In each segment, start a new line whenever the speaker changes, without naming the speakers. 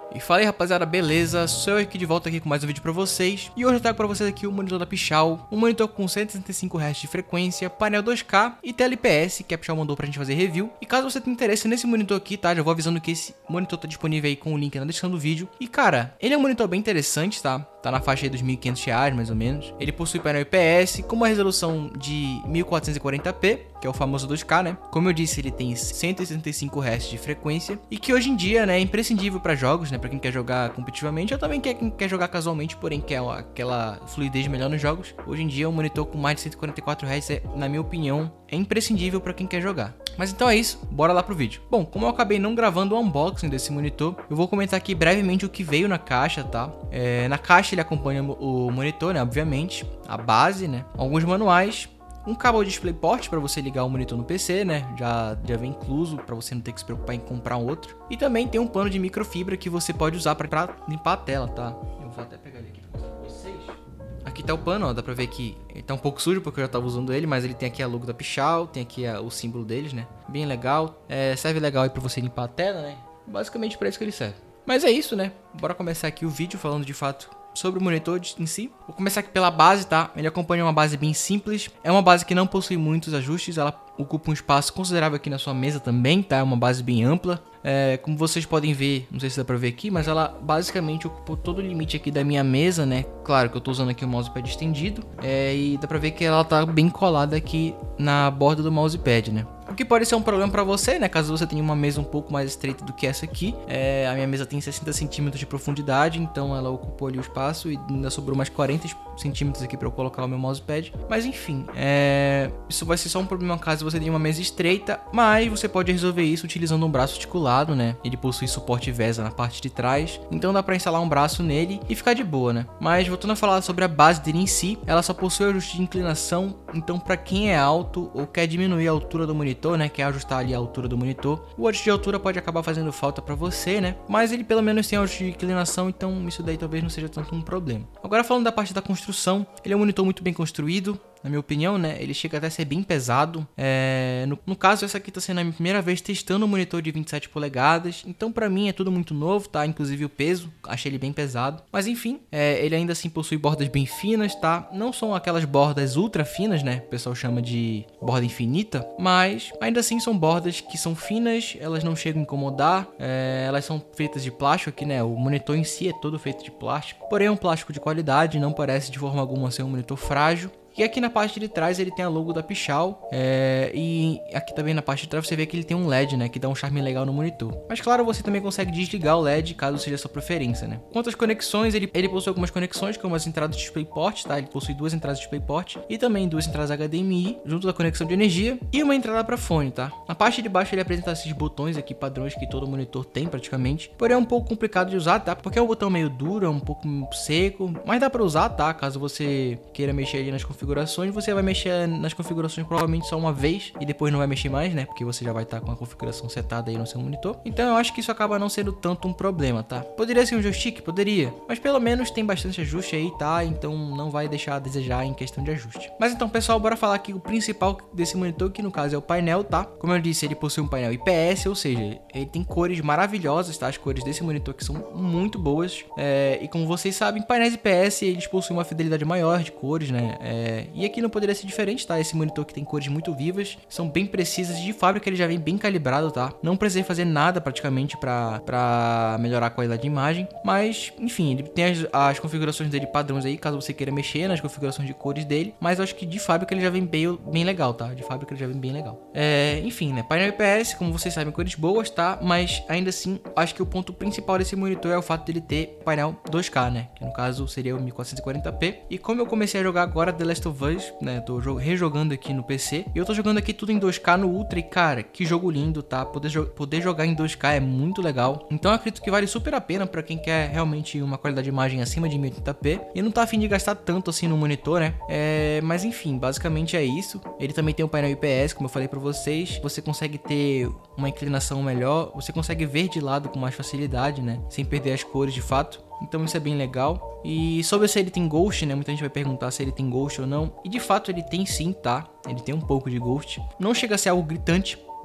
E fala aí, rapaziada, beleza? Sou eu aqui de volta aqui com mais um vídeo pra vocês. E hoje eu trago pra vocês aqui o monitor da Pichau, um monitor com 165 Hz de frequência, painel 2K e tela IPS, que a Pichau mandou pra gente fazer review. E caso você tenha interesse nesse monitor aqui, tá? Já vou avisando que esse monitor tá disponível aí com o link na descrição do vídeo. E cara, ele é um monitor bem interessante, tá? Tá na faixa aí dos R$1.500 mais ou menos. Ele possui painel IPS com uma resolução de 1440p, que é o famoso 2K, né? Como eu disse, ele tem 165 Hz de frequência e que hoje em dia, né, é imprescindível para jogos, né? Para quem quer jogar competitivamente ou também quem quer jogar casualmente, porém quer aquela fluidez melhor nos jogos. Hoje em dia, um monitor com mais de 144 Hz, na minha opinião, é imprescindível para quem quer jogar. Mas então é isso, bora lá pro vídeo. Bom, como eu acabei não gravando o unboxing desse monitor, eu vou comentar aqui brevemente o que veio na caixa, tá? Na caixa ele acompanha o monitor, né, obviamente, a base, né, alguns manuais, um cabo de DisplayPort para você ligar o monitor no PC, né, já vem incluso para você não ter que se preocupar em comprar um outro. E também tem um pano de microfibra que você pode usar para limpar a tela, tá? Eu vou até pegar ele aqui para mostrar pra vocês. Aqui tá o pano, ó, dá pra ver que ele tá um pouco sujo porque eu já tava usando ele, mas ele tem aqui a logo da Pichau, tem aqui o símbolo deles, né? Bem legal, serve legal aí pra você limpar a tela, né? Basicamente pra isso que ele serve. Mas é isso, né? Bora começar aqui o vídeo falando de fato sobre o monitor em si. Vou começar aqui pela base, tá? Ele acompanha uma base bem simples, é uma base que não possui muitos ajustes, ela ocupa um espaço considerável aqui na sua mesa também, tá? É uma base bem ampla. Como vocês podem ver, não sei se dá pra ver aqui, mas ela basicamente ocupou todo o limite aqui da minha mesa, né? Claro que eu tô usando aqui o mousepad estendido, e dá pra ver que ela tá bem colada aqui na borda do mousepad, né? O que pode ser um problema pra você, né? Caso você tenha uma mesa um pouco mais estreita do que essa aqui. A minha mesa tem 60 centímetros de profundidade, então ela ocupou ali o espaço e ainda sobrou mais 40 centímetros aqui pra eu colocar o meu mousepad. Mas enfim, isso vai ser só um problema caso você tenha uma mesa estreita, mas você pode resolver isso utilizando um braço articulado, né? Ele possui suporte VESA na parte de trás, então dá pra instalar um braço nele e ficar de boa, né? Mas voltando a falar sobre a base dele em si, ela só possui ajuste de inclinação, então pra quem é alto ou quer diminuir a altura do monitor, né, quer ajustar ali a altura do monitor, o ajuste de altura pode acabar fazendo falta para você, né, mas ele pelo menos tem ajuste de inclinação, então isso daí talvez não seja tanto um problema. Agora falando da parte da construção, ele é um monitor muito bem construído, na minha opinião, né, ele chega até a ser bem pesado. No caso, essa aqui tá sendo a minha primeira vez testando um monitor de 27 polegadas, então pra mim é tudo muito novo, tá, inclusive o peso, achei ele bem pesado, mas enfim, ele ainda assim possui bordas bem finas, tá, não são aquelas bordas ultra finas, né, o pessoal chama de borda infinita, mas ainda assim são bordas que são finas, elas não chegam a incomodar, elas são feitas de plástico aqui, né, o monitor em si é todo feito de plástico, porém é um plástico de qualidade, não parece de forma alguma ser um monitor frágil. E aqui na parte de trás ele tem a logo da Pichau, e aqui também na parte de trás você vê que ele tem um LED, né, que dá um charme legal no monitor. Mas claro, você também consegue desligar o LED caso seja a sua preferência, né. Quanto às conexões, ele possui algumas conexões como as entradas de DisplayPort, tá, ele possui duas entradas de DisplayPort e também duas entradas HDMI, junto da conexão de energia e uma entrada para fone, tá. Na parte de baixo ele apresenta esses botões aqui padrões que todo monitor tem praticamente, porém é um pouco complicado de usar, tá, porque é um botão meio duro, é um pouco seco, mas dá para usar, tá, caso você queira mexer ali nas configurações, você vai mexer nas configurações provavelmente só uma vez e depois não vai mexer mais, né? Porque você já vai estar com a configuração setada aí no seu monitor. Então eu acho que isso acaba não sendo tanto um problema, tá? Poderia ser um joystick? Poderia. Mas pelo menos tem bastante ajuste aí, tá? Então não vai deixar a desejar em questão de ajuste. Mas então, pessoal, bora falar aqui o principal desse monitor, que no caso é o painel, tá? Como eu disse, ele possui um painel IPS, ou seja, ele tem cores maravilhosas, tá? As cores desse monitor aqui são muito boas. E como vocês sabem, painéis IPS, eles possuem uma fidelidade maior de cores, né? E aqui não poderia ser diferente, tá? Esse monitor que tem cores muito vivas, são bem precisas, de fábrica ele já vem bem calibrado, tá? Não precisei fazer nada praticamente pra melhorar a qualidade de imagem, mas enfim, ele tem as configurações dele padrões aí, caso você queira mexer nas configurações de cores dele, mas eu acho que de fábrica ele já vem bem legal, tá? De fábrica ele já vem bem legal. Enfim, né? Painel IPS, como vocês sabem, cores boas, tá? Mas ainda assim, acho que o ponto principal desse monitor é o fato dele ter painel 2K, né? Que no caso seria o 1440p. E como eu comecei a jogar agora The Last of Us, né, tô rejogando aqui no PC e eu tô jogando aqui tudo em 2K no Ultra e cara, que jogo lindo, tá? Poder jogar em 2K é muito legal, então eu acredito que vale super a pena pra quem quer realmente uma qualidade de imagem acima de 1080p e não tá afim de gastar tanto assim no monitor, né? Mas enfim, basicamente é isso. Ele também tem um painel IPS, como eu falei pra vocês, você consegue ter uma inclinação melhor, você consegue ver de lado com mais facilidade, né? Sem perder as cores de fato. Então isso é bem legal. E sobre se ele tem Ghost, né? Muita gente vai perguntar se ele tem Ghost ou não. E de fato ele tem sim, tá? Ele tem um pouco de Ghost. Não chega a ser algo gritante,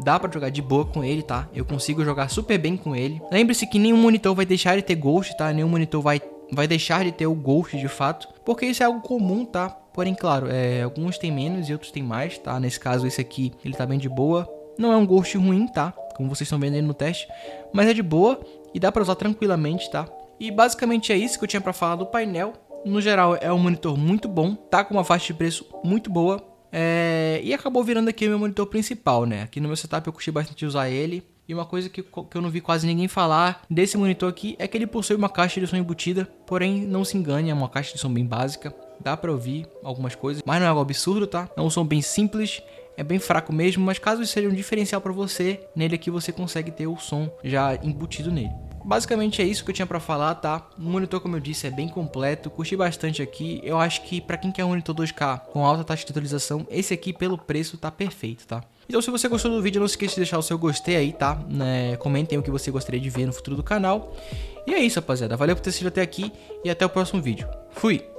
dá pra jogar de boa com ele, tá? Eu consigo jogar super bem com ele. Lembre-se que nenhum monitor vai deixar de ter Ghost, tá? Nenhum monitor vai deixar de ter o Ghost de fato, porque isso é algo comum, tá? Porém, claro, alguns tem menos e outros tem mais, tá? Nesse caso, esse aqui, ele tá bem de boa. Não é um Ghost ruim, tá? Como vocês estão vendo aí no teste, mas é de boa e dá pra usar tranquilamente, tá? E basicamente é isso que eu tinha pra falar do painel. No geral, é um monitor muito bom, tá com uma faixa de preço muito boa. E acabou virando aqui o meu monitor principal, né? Aqui no meu setup eu curti bastante usar ele. E uma coisa que eu não vi quase ninguém falar desse monitor aqui é que ele possui uma caixa de som embutida. Porém, não se engane, é uma caixa de som bem básica. Dá pra ouvir algumas coisas, mas não é algo absurdo, tá? É um som bem simples, é bem fraco mesmo. Mas caso isso seja um diferencial pra você, nele aqui você consegue ter o som já embutido nele. Basicamente é isso que eu tinha pra falar, tá? O monitor, como eu disse, é bem completo, curti bastante aqui. Eu acho que pra quem quer um monitor 2K com alta taxa de atualização, esse aqui pelo preço tá perfeito, tá? Então se você gostou do vídeo, não se esqueça de deixar o seu gostei aí, tá? Comentem o que você gostaria de ver no futuro do canal. E é isso, rapaziada. Valeu por ter assistido até aqui e até o próximo vídeo. Fui!